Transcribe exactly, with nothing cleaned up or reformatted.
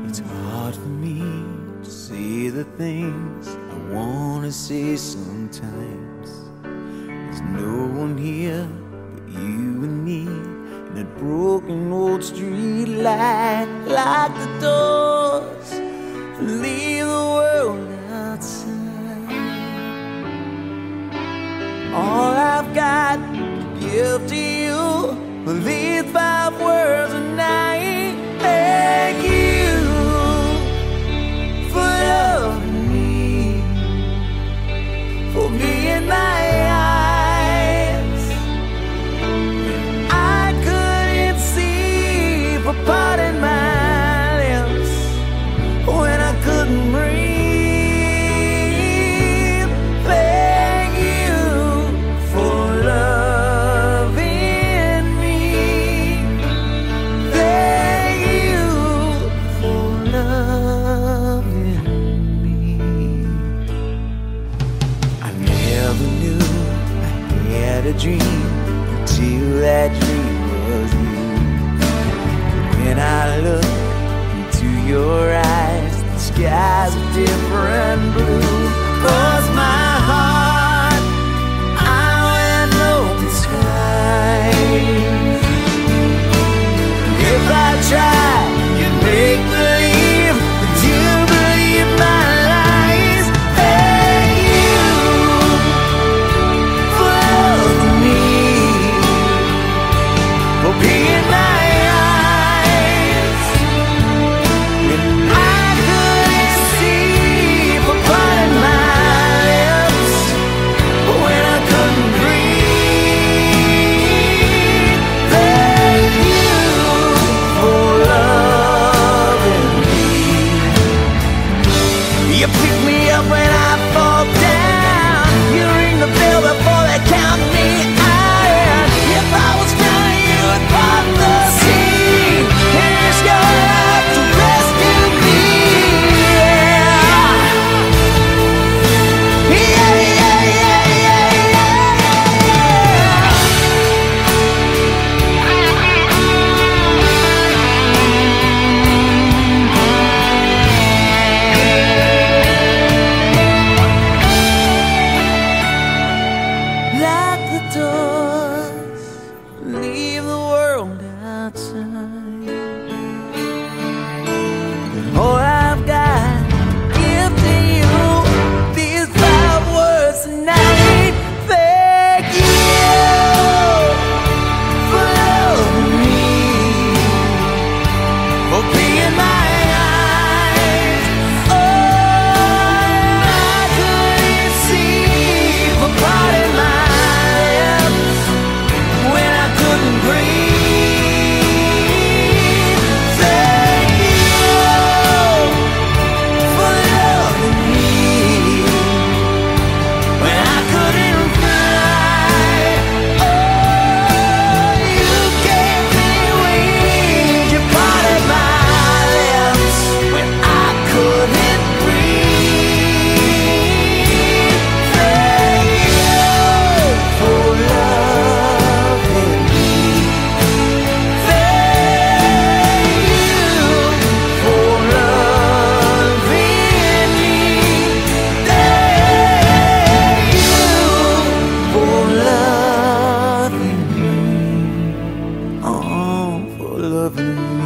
It's hard for me to say the things I wanna say sometimes. There's no one here but you and me, and that broken old street light. Lock the doors and leave the world outside. All I've got to give to you are these five words a night. Thank you for loving me, for being my eyes. I couldn't see, for parting my lips when I couldn't breathe. Thank you for loving me. Thank you for loving me. I never knew I had a dream until that dream was you. When I look into your eyes, the sky's a different blue. 'Cause my heart, I went open skies. If I tried, you'd make believe that you believe my lies. Thank you for loving me, for being my eyes. And I couldn't see, for parting my lips when I couldn't breathe. Thank you for loving me. You pick me up when I fall down. You ring the bell before they count me out. If I was drowning, you would part the sea and risk your life to rescue me. Yeah, yeah, yeah, yeah, yeah, lock the doors, leave the world outside. And all I've got to give to you, these five words tonight. Thank you for loving me, for being my eyes. Oh, I couldn't see, for parting my lips when I couldn't breathe. Thank you for loving me when I couldn't fly. Oh, you gave me wings, you parted my lips when I couldn't breathe. Thank you for loving me. Thank you for loving me. Thank you for loving me. Oh, for loving me.